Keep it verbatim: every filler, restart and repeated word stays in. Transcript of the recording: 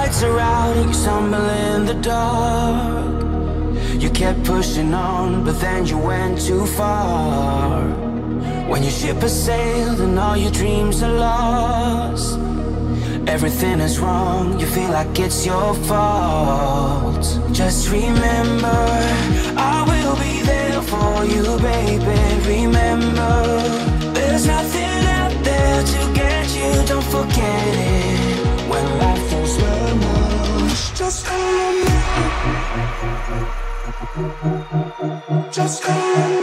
lights are out and you stumble in the dark. You kept pushing on, but then you went too far. When your ship has sailed and all your dreams are lost, everything is wrong, you feel like it's your fault. Just remember, I will be there for you, baby. Remember, there's nothing out there to get you, don't forget it. When life throws lemons, just call me. Just call me.